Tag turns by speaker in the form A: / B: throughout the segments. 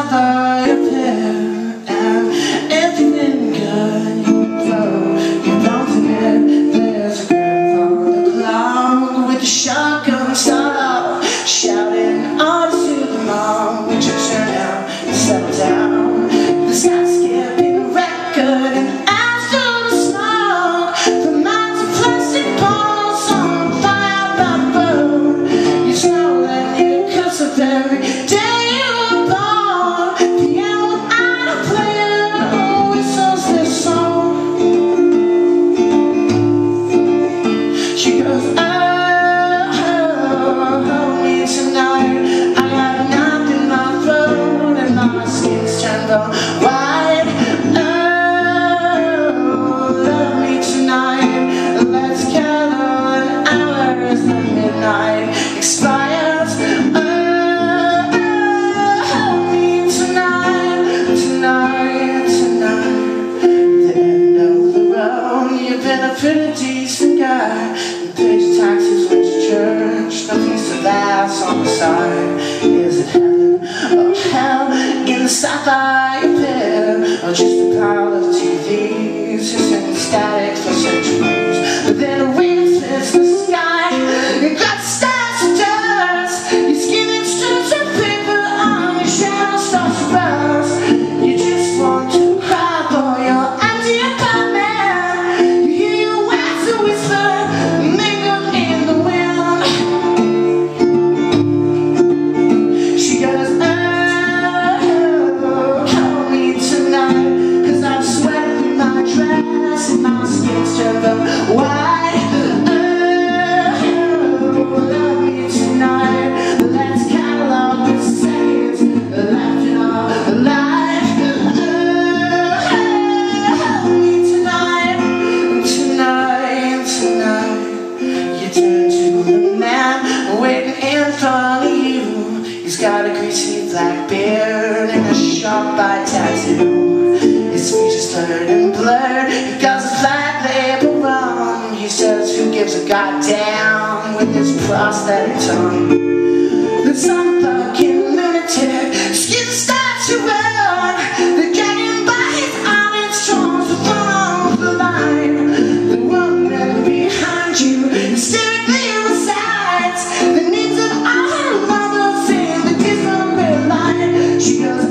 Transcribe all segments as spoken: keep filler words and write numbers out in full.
A: sapphire pair, and if you've been good, you know you don't forget. There's a grandfather clown with a shotgun start off, shouting orders to the mom. Would you turn down and settle down? The sky's skipping a record and after the smoke, the mounds of plastic balls on fire by the road. You smell that new Acoustic every day. Why? Oh, love me tonight. Let's gather an hour as the midnight expires. Oh, hold me tonight, tonight, tonight. The end of the road. You've been a pretty decent guy. You paid your taxes, went to church. No piece of glass on the side. Is it heaven or hell in the sapphire pair, or just a pile of T Vs hissing static for centuries? But then a wind splits the sky, you got stars and dust. Your skin strips of paper on your shadow starts to rust. You just want to cry for your empty apartment. You hear your words a whisper mingled in the wind. She goes, why? Oh, love me tonight. Let's catalog the seconds left in our life. Oh, hold me tonight, tonight, tonight. You turn to the man waiting in front of you. He's got a greasy black beard and a sharp eye tattoo. His speech is slurred and blurred. He got his black label wrong. He says, who gives a goddamn, with his prosthetic tongue. Then some fucking lunatic skin starts to run. They drag him by his arm and storms the front of the line. The woman behind you is staring clear the sides. The needs of our mothers in the dismal red light. She goes,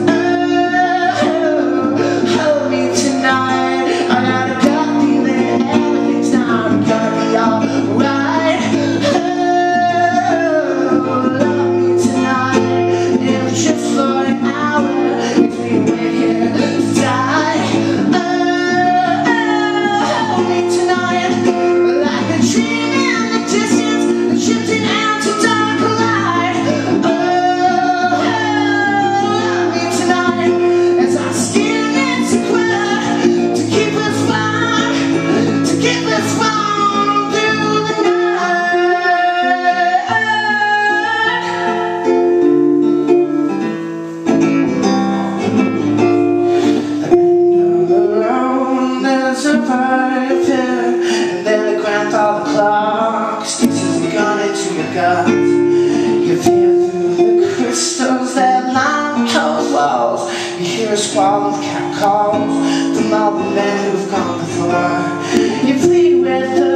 A: and then the grandfather clock sticks his gun into your gut. You feel through the crystals that line cold walls. You hear a squall of cat calls from all the men who've gone before. You plead with the